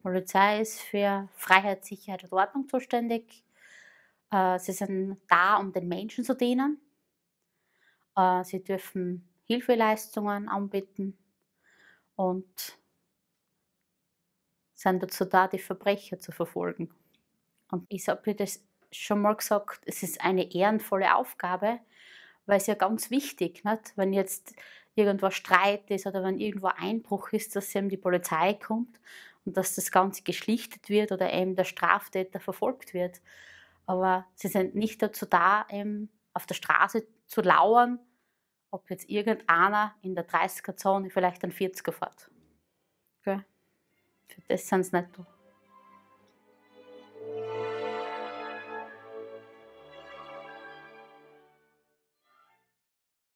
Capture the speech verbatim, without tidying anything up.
Polizei ist für Freiheit, Sicherheit und Ordnung zuständig. Äh, sie sind da, um den Menschen zu dienen. Äh, sie dürfen Hilfeleistungen anbieten und sind dazu da, die Verbrecher zu verfolgen. Und ich habe dir das schon mal gesagt, es ist eine ehrenvolle Aufgabe, weil es ja ganz wichtig, nicht? Wenn jetzt irgendwo Streit ist oder wenn irgendwo Einbruch ist, dass eben die Polizei kommt und dass das Ganze geschlichtet wird oder eben der Straftäter verfolgt wird. Aber sie sind nicht dazu da, eben auf der Straße zu lauern, ob jetzt irgendeiner in der dreißiger-Zone vielleicht einen vierziger fährt. Gell? Für das sind sie nicht da.